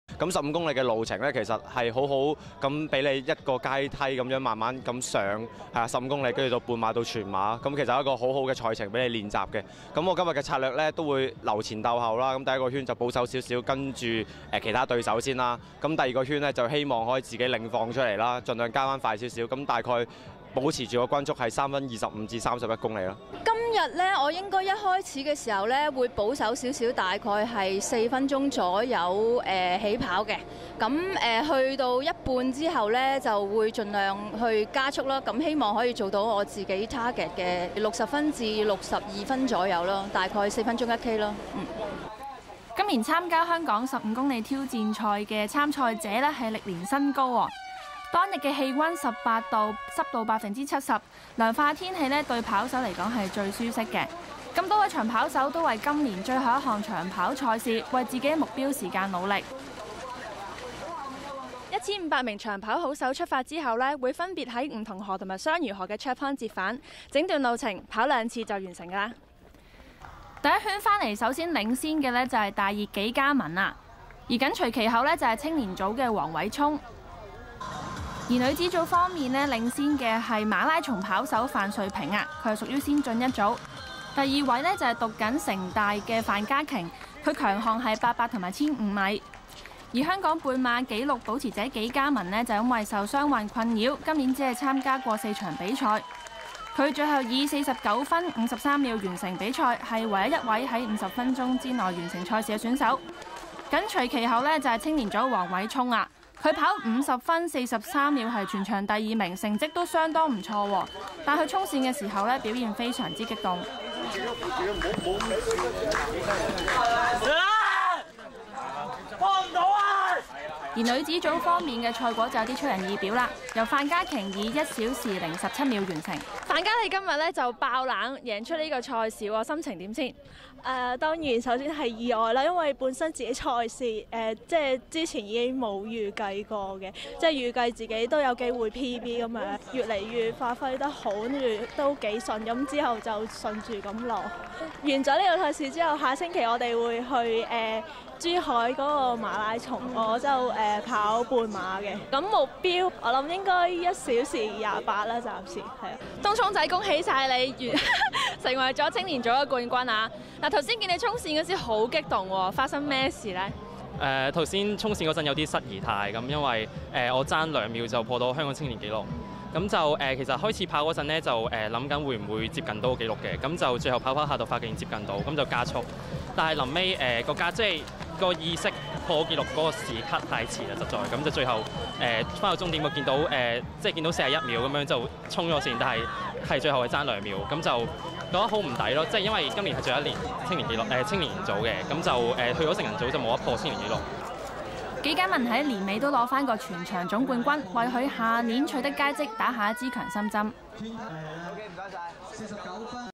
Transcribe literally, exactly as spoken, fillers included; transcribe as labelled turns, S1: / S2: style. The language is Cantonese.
S1: 咁十五公里嘅路程咧，其實係好好咁俾你一個階梯咁樣慢慢咁上，係啊十五公里，跟住到半馬到全馬，咁其實係一個好好嘅賽程俾你練習嘅。咁我今日嘅策略咧都會留前鬥後啦。咁第一個圈就保守少少，跟住誒其他對手先啦。咁第二個圈咧就希望可以自己領放出嚟啦，盡量加翻快少少。咁大概保持住個均速係三分二十五至三十一公里啦。
S2: 今日咧，我應該一開始嘅時候咧會保守少少，大概係四分鐘左右誒、呃、起跑嘅。咁誒、呃、去到一半之後咧，就會盡量去加速啦。咁希望可以做到我自己 target 嘅六十分至六十二分左右咯，大概四分鐘一 K 咯。嗯。
S3: 今年參加香港十五公里挑戰賽嘅參賽者咧係歷年新高喎。當日嘅氣温十八度，濕度百分之七十，涼快天氣咧對跑手嚟講係最舒適嘅。咁多位長跑手都為今年最後一項長跑賽事，為自己嘅目標時間努力。一千五百名長跑好手出發之後咧，會分別喺梧桐河同埋雙魚河嘅 checkpoint 折返，整段路程跑兩次就完成㗎啦。第一圈翻嚟，首先領先嘅呢就係大熱紀嘉文啦，而緊隨其後呢就係青年組嘅黃偉聰。而女子組方面呢，領先嘅係馬拉松跑手范瑞平啊，佢係屬於先進一組。第二位呢，就係讀緊城大嘅范家瓊，佢強項係八百同埋千五米。而香港半馬紀錄保持者紀嘉文呢，就因為受傷患困擾，今年只係參加過四場比賽。佢最後以四十九分五十三秒完成比賽，係唯一一位喺五十分鐘之內完成賽事嘅選手。緊隨其後呢，就係青年組黃偉聰啊。佢跑五十分四十三秒係全場第二名，成績都相當唔錯喎。但佢衝線嘅時候咧，表現非常之激動。幫唔到啊！而女子組方面嘅賽果就有啲出人意表啦，由范家瓊以一小時零十七秒完成。范家，你今日咧就爆冷贏出呢個賽事喎，心情點先？
S4: 誒、呃、當然首先係意外啦，因為本身自己賽事誒、呃、即係之前已經冇預計過嘅，即係預計自己都有機會 P B 咁樣，越嚟越發揮得好，跟住都幾順，咁之後就順住咁落。完咗呢個賽事之後，下星期我哋會去誒、呃、珠海嗰個馬拉松，我就誒、呃、跑半馬嘅。咁目標我諗應該一小時廿八啦，暫時係啊。
S3: 東涌仔，恭喜晒你完成為咗青年組嘅冠軍啊！嗱，頭先見你衝線嗰時好激動喎，發生咩事呢？
S5: 誒頭先衝線嗰陣有啲失儀態咁，因為誒、呃、我爭兩秒就破到香港青年紀錄，咁就誒、呃、其實開始跑嗰陣咧就誒諗緊會唔會接近到紀錄嘅，咁就最後跑跑下就發現接近到，咁就加速，但係臨尾誒個加即係個意識破紀錄嗰個時刻太遲啦，實在咁就最後誒翻、呃、到終點我見到誒、呃、即係見到四十一秒咁樣就衝咗線，但係係最後係爭兩秒，咁就覺得好唔抵咯，即係因為今年係最後一年青年紀錄誒、呃、青年組嘅，咁就誒、呃、去咗成人組就冇得破青年紀錄。
S3: 紀嘉文喺年尾都攞翻個全場總冠軍，為佢下年取得佳績打下一支強心針。